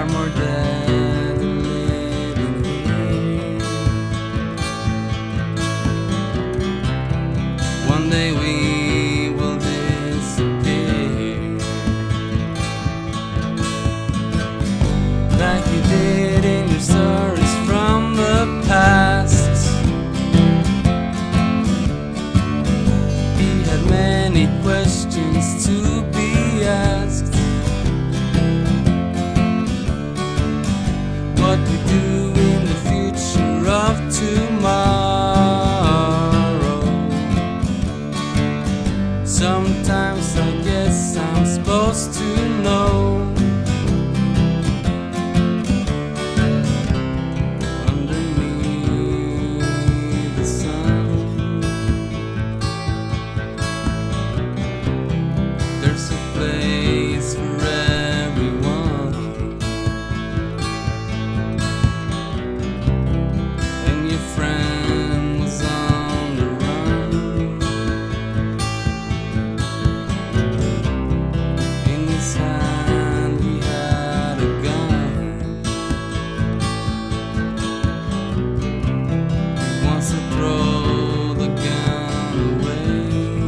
are more dead than living here. One day we will disappear, like you did in your stories from the past. He had many questions to be asked. What we do in the future of tomorrow. Sometimes I guess I'm supposed to know. Underneath the sun, there's a place for everyone. And your friend was on the run. In his hand he had a gun. He wants to throw the gun away.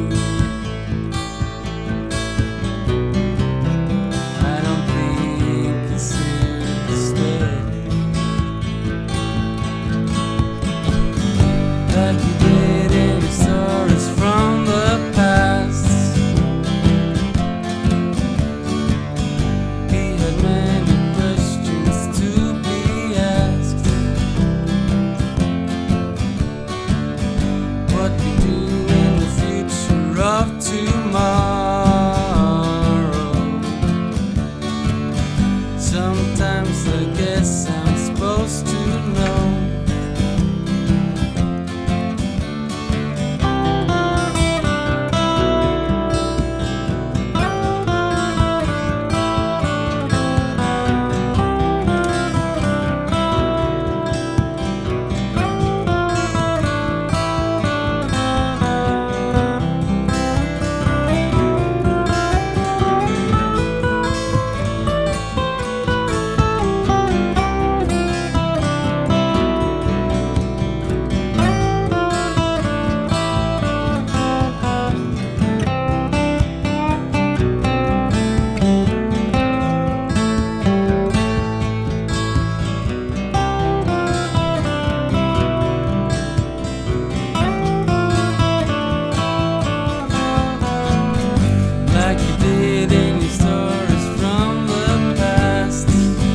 I don't think he's here to stay. Like you did in your stories from the past. He had many questions to be asked. What we do in the future of tomorrow. Sometimes I guess I'm supposed to know. Like you did in your stories from the past.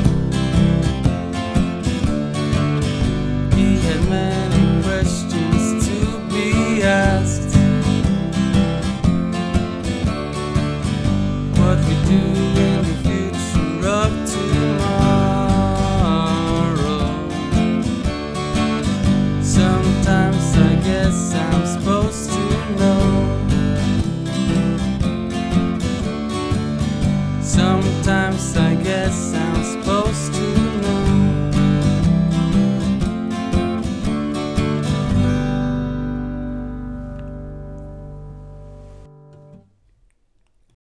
He had many questions to be asked. What we do in the future of tomorrow. Sometimes I guess I'm supposed to know. Sometimes I guess I'm supposed to